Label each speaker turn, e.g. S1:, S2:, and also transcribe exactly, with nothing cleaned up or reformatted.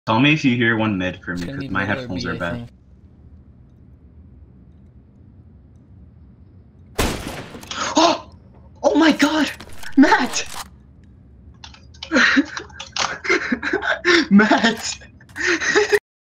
S1: Tell me if you hear one mid for me,
S2: It's gonna
S1: because
S2: be
S1: my
S2: mid or
S1: headphones
S2: B,
S1: are
S2: I
S1: bad.
S2: think.
S1: Oh! Oh my god! Matt! Matt!